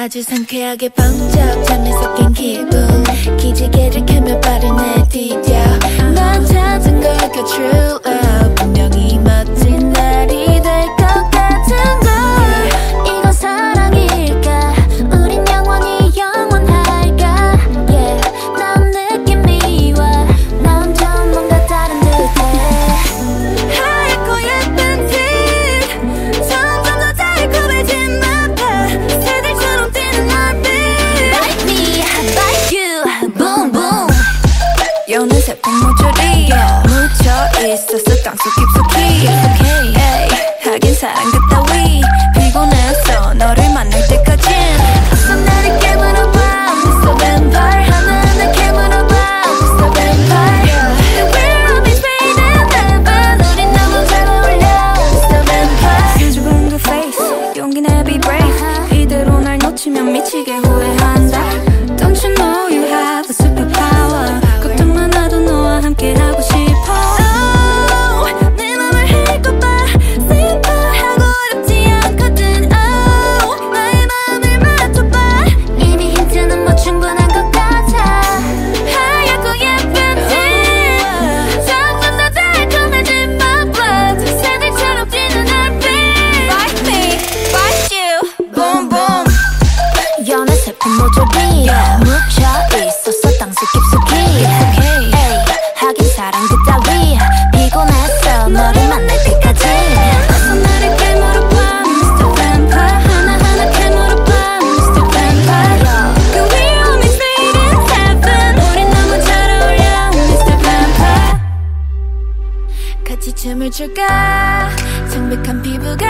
아주 상쾌하게 번쩍 잠에 섞인 기분 기지개를 켜며 발을 내디뎌 난 찾은 걸까 true love 분명히 멋진 날이 될 것 같은 걸 이건 사랑일까 우린 영원히 영원할까 yeah 난 느낌이 와 난 뭔가 다른 듯해 하얗고 예쁜 티 점점 더 달콤해진 나파 새들처럼 뛰는 얼빛 Bite me, bite you, boom boom 여는 새콤 모조리 묻혀 있었어 땅속 깊숙이 에이, 하긴 사랑 그따위 피곤했어 너를 만날 때까진 어서 나를 깨물어봐 Mr. Vampire 하나하나 깨물어봐 Mr. Vampire We're always waiting heaven 우린 너무 잘 어울려 Mr. Vampire 수줍은 그 face 용기 내 be brave 이대로 날 놓치면 미치게 후회한다 Don't you know you have a superpower 걱정만 하도 너와 함께 하고 싶어 Oh 내 맘을 읽어봐 슬퍼하고 어렵지 않거든 Oh 나의 마음을 맞춰봐 이미 힌트는 뭐 충분한 것 같아 하얗고 예쁜 티 점점 더 달콤해진 my blood 새들처럼 뛰는 얼빛 Bite me, bite you, boom boom 연애 슬픈 모조리 묻혀 있었어 땅속 깊숙이 에이, 하긴 사랑 그따위 피곤했어 너를 만날 때까지 어서 나를 깨물어봐 Mr. Vampire 하나하나 깨물어봐 Mr. Vampire We're always waiting heaven 우린 너무 잘 어울려 Mr. Vampire 같이 춤을 출까 창백한 피부가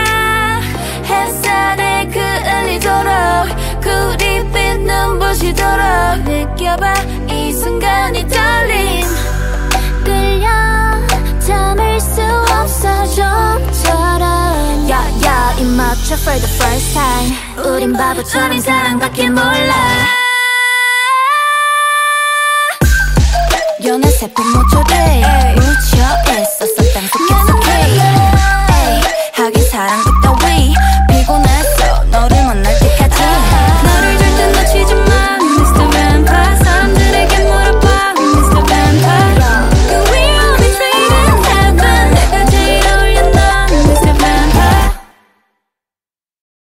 햇살에 그을리도록 구릿빛 눈부시도록 느껴봐 이 순간이 떨림 끌려 참을 수 없어 좀처럼 야야 입 맞춰 for the first time 우린 바보처럼 사랑밖에 몰라 연애 세포 모조리